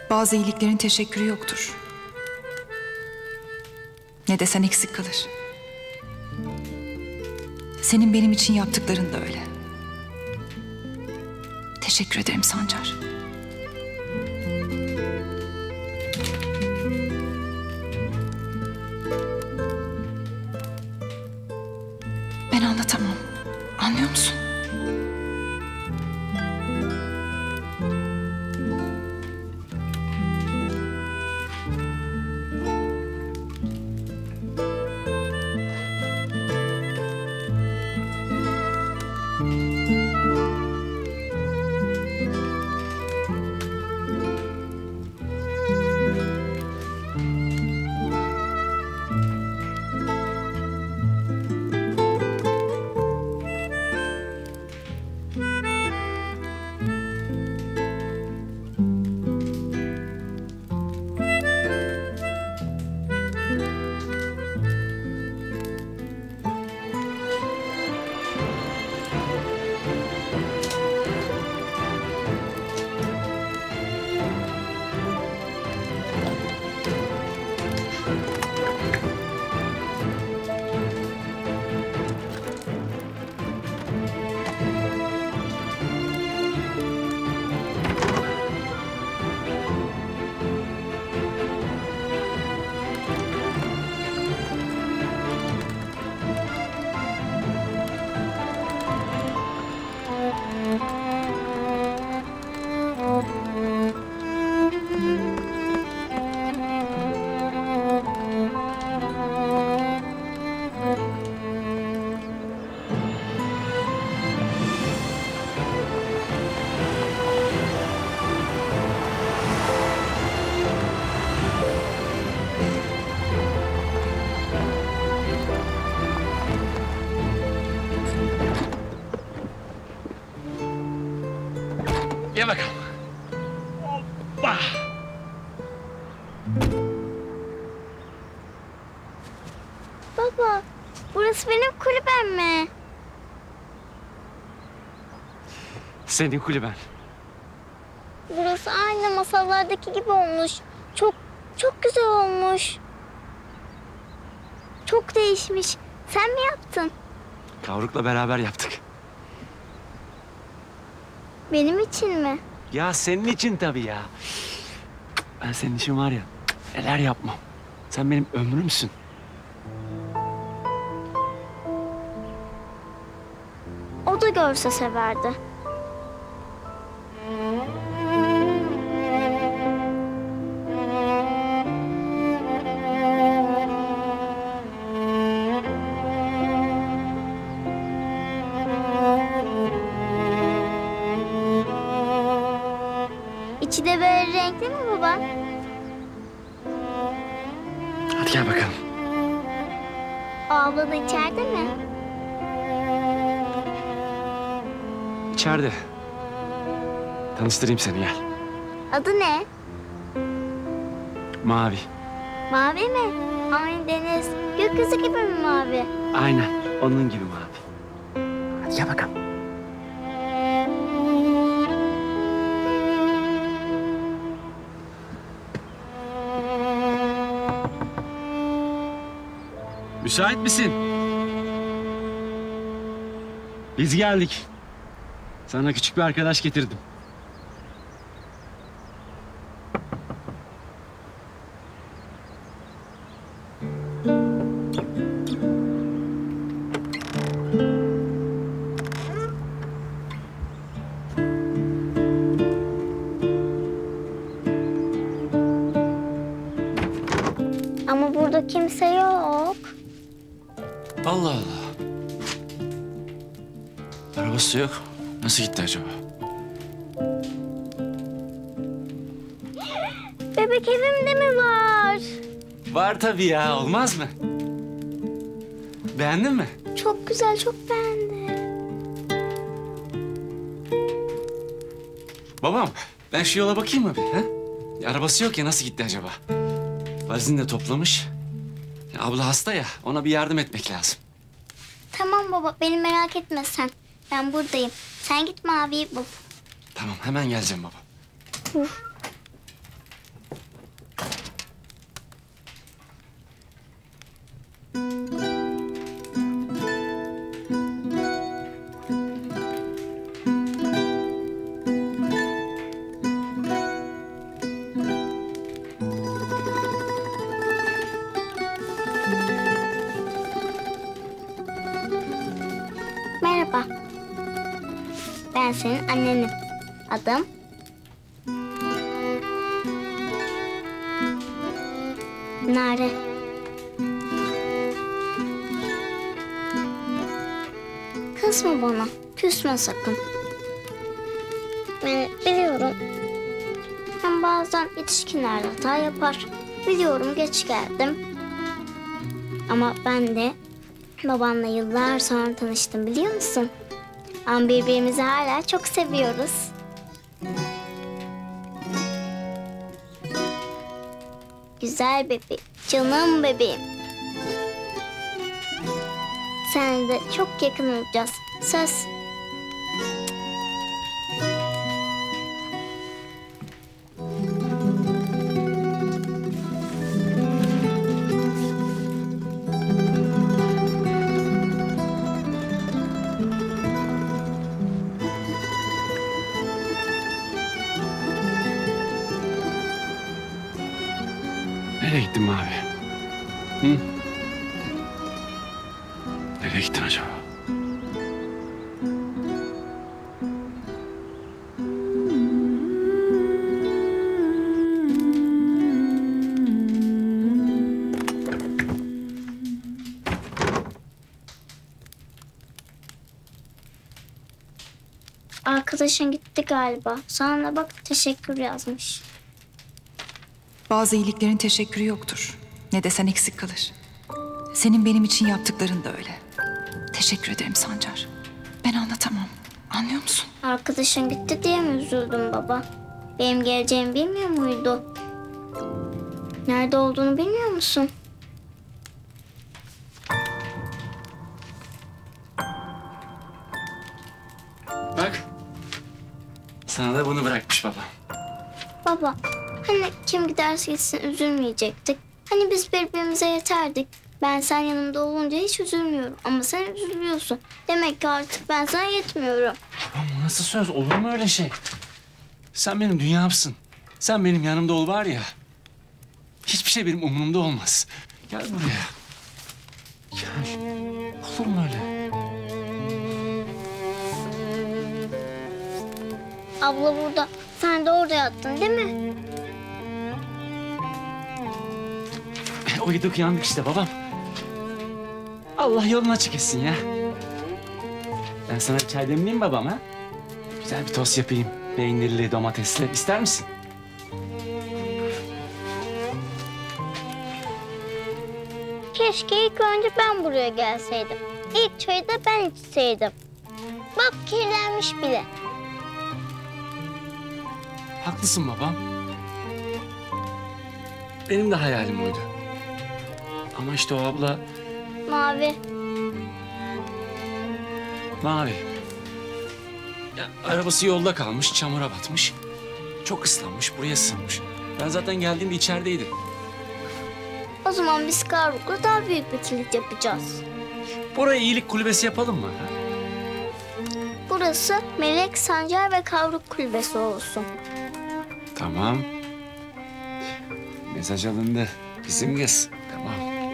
Bazı iyiliklerin teşekkürü yoktur. Ne desen eksik kalır. Senin benim için yaptıkların da öyle. Teşekkür ederim Sancar. Ben anlatamam. Anlıyor musun? Gel bakalım. Hoppa. Baba, burası benim kulübem mi? Senin kulüben. Burası aynı masallardaki gibi olmuş. Çok güzel olmuş. Çok değişmiş. Sen mi yaptın? Kavruk'la beraber yaptık. Benim için mi? Ya senin için tabii ya. Ben senin için var ya, neler yapmam. Sen benim ömrümsün. O da görse severdi. İçi de böyle renkli mi baba? Hadi gel bakalım. Abla da içeride mi? İçeride. Tanıştırayım seni, gel. Adı ne? Mavi. Mavi mi? Aynı deniz. Gökyüzü gibi mi mavi? Aynen, onun gibi mavi. Hadi gel bakalım. Müsait misin? Biz geldik. Sana küçük bir arkadaş getirdim. Ama burada kimse yok. Allah Allah. Arabası yok. Nasıl gitti acaba? Bebek evimde mi var? Var tabii ya, olmaz mı? Beğendin mi? Çok güzel, çok beğendim. Babam, ben şu yola bakayım mı bir? Ha? Arabası yok ya, nasıl gitti acaba? Valizini de toplamış. Ya, abla hasta ya, ona bir yardım etmek lazım. Tamam baba, beni merak etme sen. Ben buradayım. Sen git Mavi'yi bul. Tamam, hemen geleceğim baba. Ben senin annenim. Adım Nare. Kızma bana. Küsme sakın. Ben biliyorum. Hem bazen yetişkinler de hata yapar. Biliyorum geç geldim. Ama ben de babanla yıllar sonra tanıştım biliyor musun? Ama birbirimizi hala çok seviyoruz. Güzel bebeğim, canım bebeğim. Seninle de çok yakın olacağız. Söz. Nereye gittin Mavi? Hı? Nereye gittin acaba? Arkadaşın gitti galiba. Sana da bak teşekkür yazmış. Bazı iyiliklerin teşekkürü yoktur. Ne desen eksik kalır. Senin benim için yaptıkların da öyle. Teşekkür ederim Sancar. Ben anlatamam. Anlıyor musun? Arkadaşın gitti diye mi üzüldün baba? Benim geleceğimi bilmiyor muydu? Nerede olduğunu bilmiyor musun? Bak. Sana da bunu bırakmış babam. Baba, hani kim giderse gitsin üzülmeyecektik. Hani biz birbirimize yeterdik. Ben sen yanımda olunca hiç üzülmüyorum. Ama sen üzülüyorsun. Demek ki artık ben sana yetmiyorum. Babam bu nasıl söz? Olur mu öyle şey? Sen benim dünyamsın. Sen benim yanımda ol var ya. Hiçbir şey benim umurumda olmaz. Gel buraya. Gel. Olur mu öyle? Abla burada. Sen de orada yattın değil mi? Uyuduk yandık işte babam. Allah yolunu açık etsin ya. Ben sana bir çay demleyeyim babam ha? Güzel bir tost yapayım. Peynirli, domatesli. İster misin? Keşke ilk önce ben buraya gelseydim. İlk çayı da ben içseydim. Bak kirlenmiş bile. Haklısın babam. Benim de hayalim oydu. Ama işte o abla Mavi. Mavi. Ya, arabası yolda kalmış, çamura batmış. Çok ıslanmış, buraya sığınmış. Ben zaten geldiğimde içerideydim. O zaman biz Kavruk'la daha büyük bir kilit yapacağız. Buraya iyilik kulübesi yapalım mı? Ha? Burası Melek, Sancar ve Kavruk kulübesi olsun. Tamam. Mesaj alındı. Bizim kız. Tamam.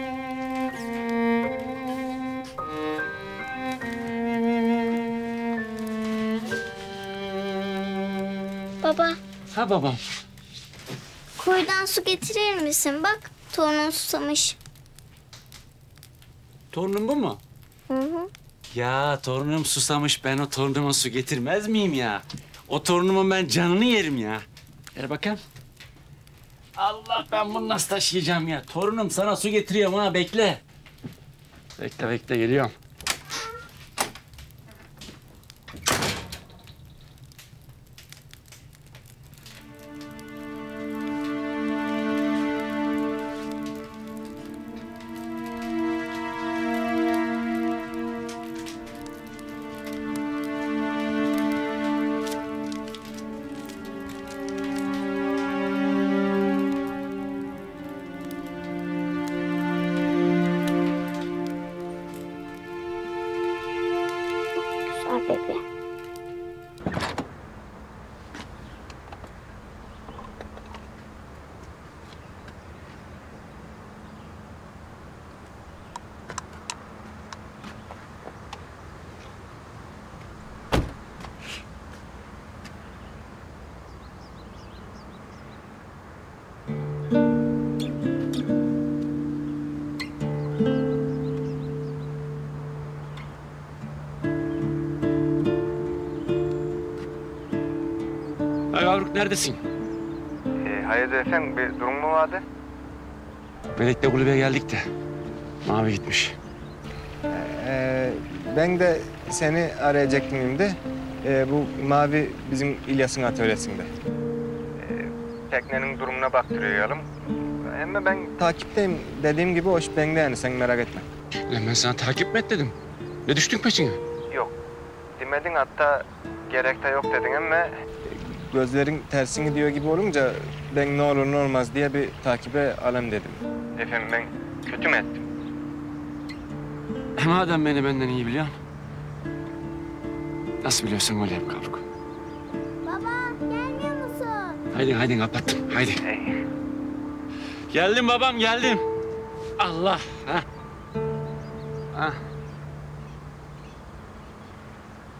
Baba, Ha babam. kuyudan su getirir misin? Bak, torunun susamış. Torunum bu mu? Hı hı. Ya torunum susamış. Ben o torunuma su getirmez miyim ya? O torunumun ben canını yerim ya. Ver bakayım. Allah ben bunu nasıl taşıyacağım ya? Torunum sana su getiriyorum ha bekle. Bekle bekle geliyorum. Ay Gavruk neredesin? Hayırdır efendim, bir durum mu vardı? Melek'le kulübe geldik de. Mavi gitmiş. Ben de seni arayacaktım şimdi. Bu Mavi bizim İlyas'ın atölyesinde. Teknenin durumuna baktırıyorum. Ama ben takipteyim. Dediğim gibi o iş bende yani, sen merak etme. Lan ben sana takip mi et dedim? Ne düştün peşine? Yok. Demedin, hatta gerek de yok dedin ama... Gözlerin tersin gidiyor gibi olunca ben ne olur ne olmaz diye bir takibe alayım dedim. Efendim ben kötü mü ettim? Madem beni benden iyi biliyorsun. Nasıl biliyorsun öyle yap Gavruk. Baba gelmiyor musun? Haydi kapattım. Haydi. Geldim babam geldim. Allah. Ha.